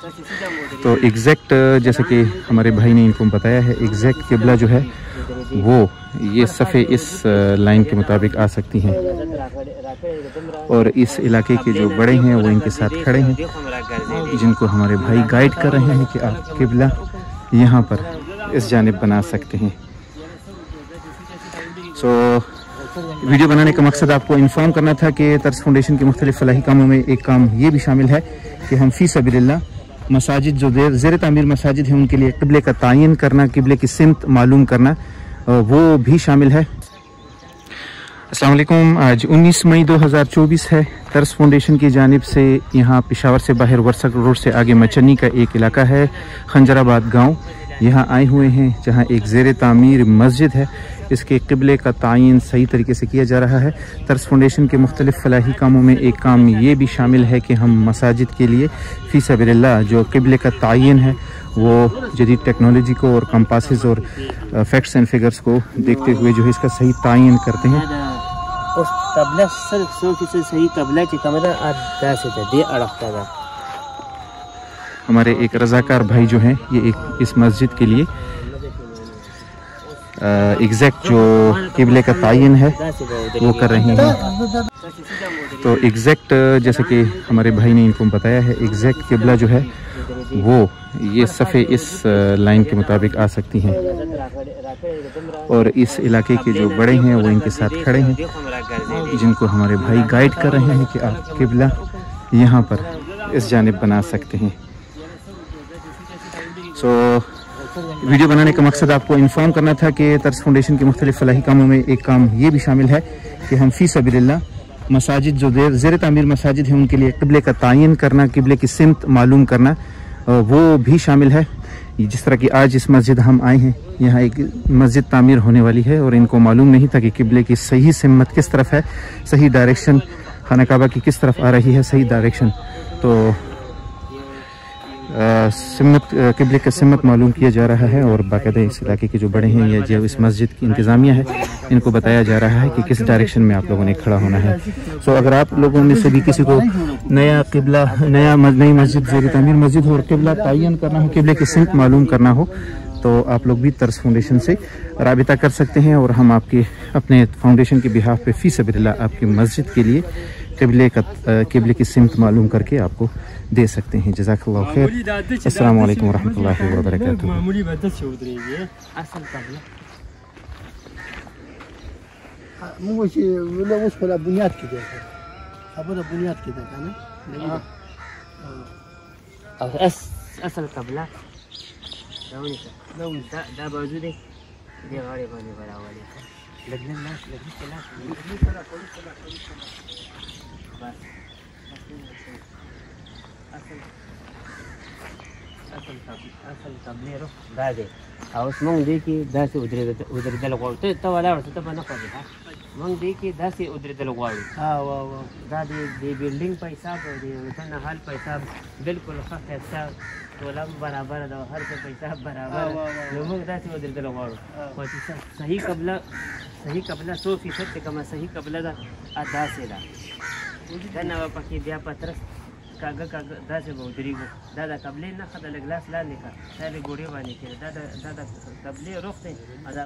تو ایگزیکٹ جیسے کہ ہمارے بھائی نے ان کو بتایا ہے، ایگزیکٹ قبلہ جو ہے وہ یہ صفحے اس لائن کے مطابق آ سکتی ہیں، اور اس علاقے کے جو بڑے ہیں وہ ان کے ساتھ کھڑے ہیں، جن کو ہمارے بھائی گائیڈ کر رہے ہیں کہ آپ قبلہ یہاں پر اس جانب بنا سکتے ہیں۔ ویڈیو بنانے کا مقصد آپ کو انفارم کرنا تھا کہ طرز فاؤنڈیشن کے مختلف فلاحی کاموں میں ایک کام یہ بھی شامل ہے کہ ہم فی سبیل اللہ مساجد جو زیر تعمیر مساجد ہیں ان کے لیے قبلے کا تعین کرنا، قبلے کی سمت معلوم کرنا وہ بھی شامل ہے۔ السلام علیکم، آج 19 مئی 2024 ہے۔ طرز فاؤنڈیشن کی جانب سے یہاں پشاور سے باہر ورسک روڈ سے آگے مچنی کا ایک علاقہ ہے، خنجر آباد گاؤں، یہاں آئے ہوئے ہیں جہاں ایک زیر تعمیر مسجد ہے، اس کے قبلے کا تعین صحیح طریقے سے کیا جا رہا ہے۔ طرز فاؤنڈیشن کے مختلف فلاحی کاموں میں ایک کام یہ بھی شامل ہے کہ ہم مساجد کے لیے فی سبیل اللہ جو قبلے کا تعین ہے وہ جدید ٹیکنالوجی کو اور کمپاسز اور فیکٹس اینڈ فگرز کو دیکھتے ہوئے جو ہے اس کا صحیح تعین کرتے ہیں۔ اس قبلہ صحیح قبلہ کی کمرہ دے اڑکتا تھا۔ ہمارے ایک رضاکار بھائی جو ہیں یہ اس مسجد کے لیے ایگزیکٹ جو قبلے کا تعین ہے وہ کر رہے ہیں۔ تو ایگزیکٹ جیسے کہ ہمارے بھائی نے ان کو بتایا ہے، ایگزیکٹ قبلہ جو ہے وہ یہ صفحے اس لائن کے مطابق آ سکتی ہیں، اور اس علاقے کے جو بڑے ہیں وہ ان کے ساتھ کھڑے ہیں، جن کو ہمارے بھائی گائیڈ کر رہے ہیں کہ آپ قبلہ یہاں پر اس جانب بنا سکتے ہیں۔ ویڈیو بنانے کا مقصد آپ کو انفارم کرنا تھا کہ طرز فاؤنڈیشن کے مختلف فلاحی کاموں میں ایک کام یہ بھی شامل ہے کہ ہم فی سبیل اللہ مساجد جو زیر تعمیر مساجد ہیں ان کے لیے قبلے کا تعین کرنا، قبلے کی سمت معلوم کرنا وہ بھی شامل ہے۔ جس طرح کہ آج اس مسجد ہم آئے ہیں، یہاں ایک مسجد تعمیر ہونے والی ہے اور ان کو معلوم نہیں تھا کہ قبلے کی صحیح سمت کس طرف ہے، صحیح ڈائریکشن خانہ کعبہ کی کس طرف آ رہی ہے، صحیح ڈائریکشن۔ تو قبلے کا سمت معلوم کیا جا رہا ہے، اور باقاعدہ اس علاقے کے جو بڑے ہیں یا جو اس مسجد کی انتظامیہ ہے ان کو بتایا جا رہا ہے کہ کس ڈائریکشن میں آپ لوگوں نے کھڑا ہونا ہے۔ اگر آپ لوگوں میں سے بھی کسی کو نیا قبلہ، نئی مسجد، زیر تعمیر مسجد ہو اور قبلہ تعین کرنا ہو، قبلے کی سمت معلوم کرنا ہو، تو آپ لوگ بھی طرز فاؤنڈیشن سے رابطہ کر سکتے ہیں، اور ہم آپ کے اپنے فاؤنڈیشن کے بہاف پہ فی سبیل اللہ آپ کی مسجد کے لیے قبلے کی سمت معلوم کر کے آپ کو دے سکتے ہیں۔ جزاک اللہ خیر۔ السلام علیکم ورحمۃ اللہ وبرکاتہ۔ اصل قبلہ دا بازو دے غاڑے بانے برابر ہے، لگن ناس لگی چلا بس اصل قبلے رو دا دے او اس مونږ دی کې داسې ودرېدل غواړو، ته ولاړ ته به نه پوهېږې، مونږ دی کې داسې ودرېدل غواړو، دا د بلډینګ په حساب او د وطن حال په حساب بالکل ښه ښایسته ټوله برابر ده، هر څه په حساب برابر، نو موږ داسې ودرېدل غواړو، خو چې صحیح قبله 100% چې کومه صحیح قبله ده داسې ده، دننه به پکې بیا پترس کاږه داسې به ودرېږو، دا د قبلې نښه ده، لږ لاس لاندې کړه، دا د ګوډې باندې کېده، دا د قبلې رخ دی.